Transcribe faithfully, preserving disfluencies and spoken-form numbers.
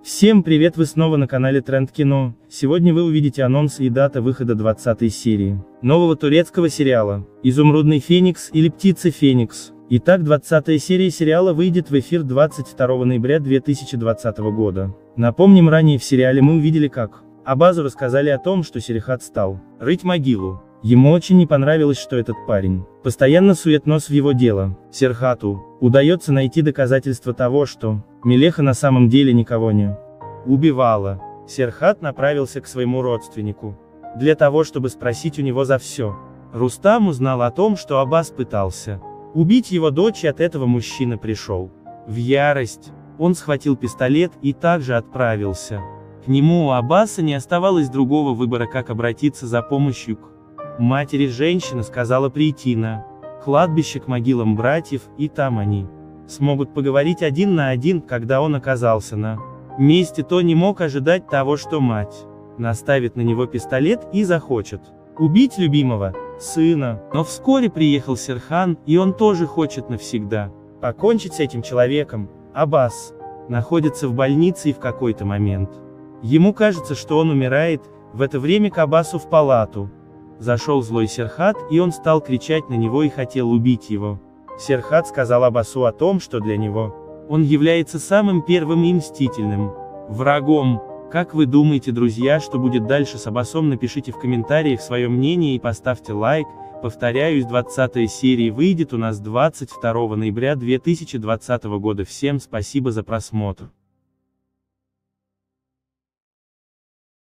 Всем привет, вы снова на канале Тренд Кино. Сегодня вы увидите анонс и дата выхода двадцатой серии нового турецкого сериала «Изумрудный феникс» или «Птица Феникс». Итак, двадцатая серия сериала выйдет в эфир двадцать второго ноября две тысячи двадцатого года. Напомним, ранее в сериале мы увидели, как Абазу рассказали о том, что Серхат стал рыть могилу. Ему очень не понравилось, что этот парень постоянно сует нос в его дело. Серхату удается найти доказательства того, что Мелеха на самом деле никого не убивала. Серхат направился к своему родственнику для того, чтобы спросить у него за все. Рустам узнал о том, что Аббас пытался убить его дочь, и от этого мужчина пришел в ярость. Он схватил пистолет и также отправился к нему. У Аббаса не оставалось другого выбора, как обратиться за помощью к матери. Женщина сказала прийти на кладбище к могилам братьев, и там они смогут поговорить один на один. Когда он оказался на месте, то не мог ожидать того, что мать наставит на него пистолет и захочет убить любимого сына. Но вскоре приехал Серхан, и он тоже хочет навсегда покончить с этим человеком. Аббас находится в больнице, и в какой-то момент ему кажется, что он умирает. В это время к Аббасу в палату зашел злой Серхат, и он стал кричать на него и хотел убить его. Серхат сказал Аббасу о том, что для него он является самым первым и мстительным врагом. Как вы думаете, друзья, что будет дальше с Аббасом? Напишите в комментариях свое мнение и поставьте лайк. Повторяюсь, двадцатая серия выйдет у нас двадцать второго ноября две тысячи двадцатого года. Всем спасибо за просмотр.